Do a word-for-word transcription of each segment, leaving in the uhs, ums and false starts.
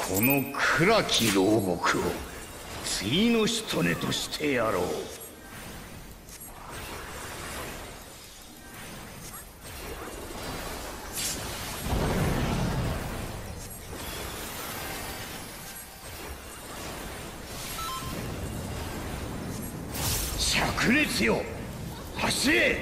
この暗き牢獄を対のしとねとしてやろう。灼熱よ、走れ。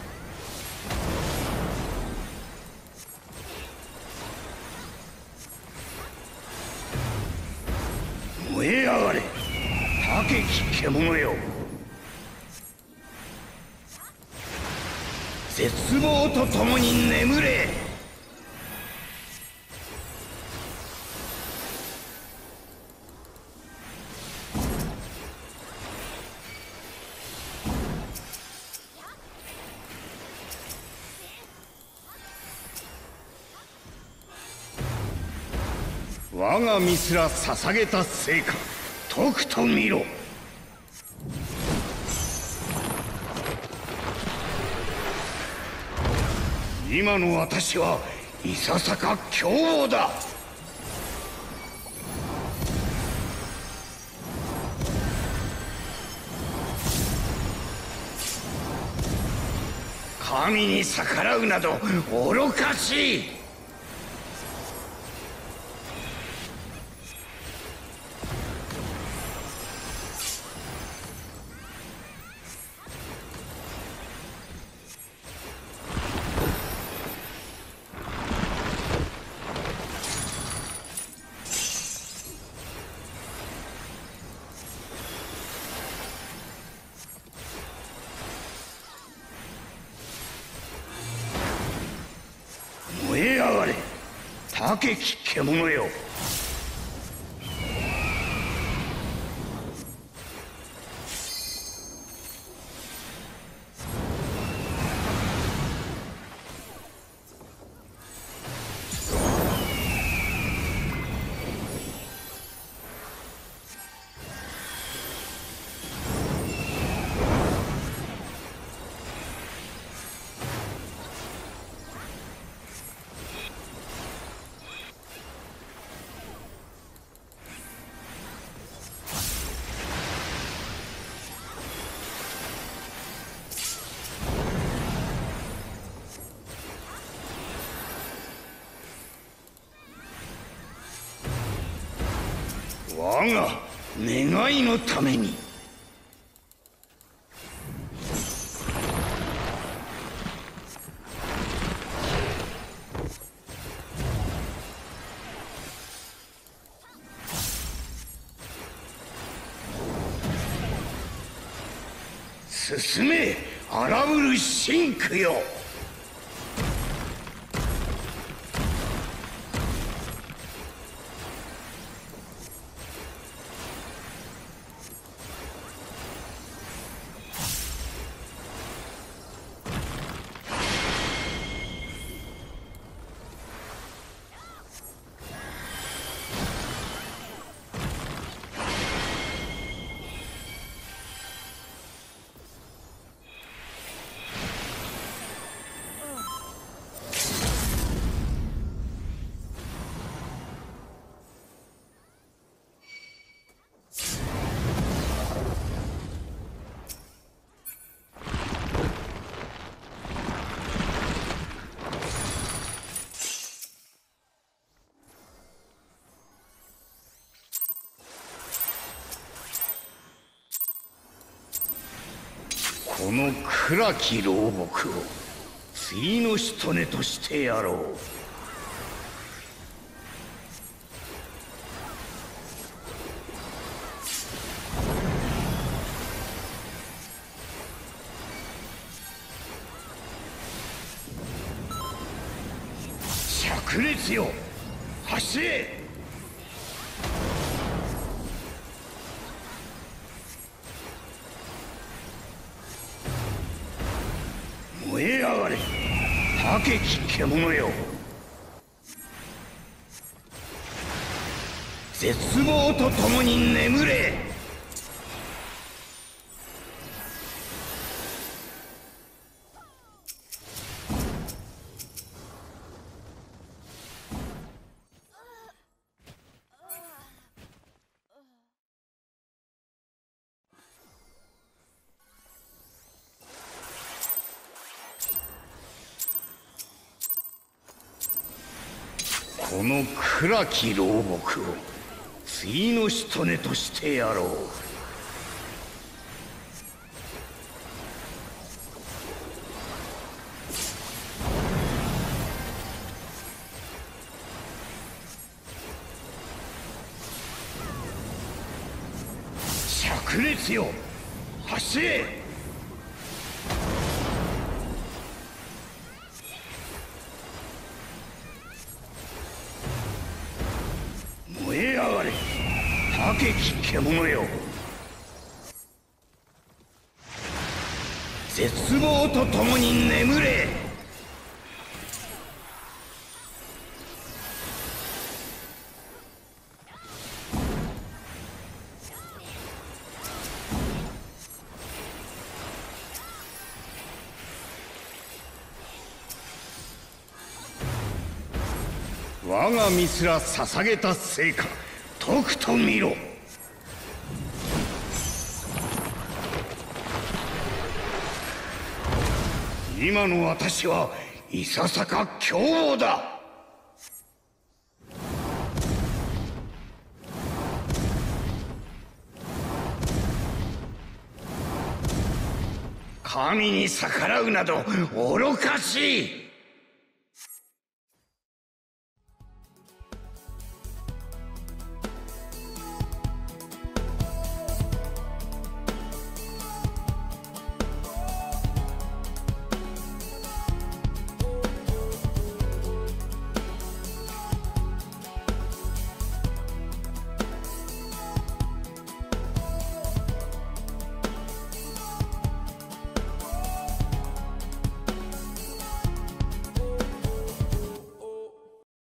燃え上がれ、高き獣よ。絶望とともに眠れ。我が身すら捧げた成果、とくと見ろ。今の私はいささか凶暴だ。神に逆らうなど愚かしい。高き獣よ。我が願いのために。進め、荒ぶる神躯よ。この暗き牢獄を対のしとねとしてやろう。灼熱よ、走れ。燃え上がれ、高き獣よ。絶望とともに眠れ。 の暗き老木を対のしとねとしてやろう。灼熱よ、走れ。燃え上がれ、高き獣よ。絶望とともに眠れ。我が身すら捧げた成果、とくと見ろ。今の私はいささか凶暴だ。神に逆らうなど愚かしい。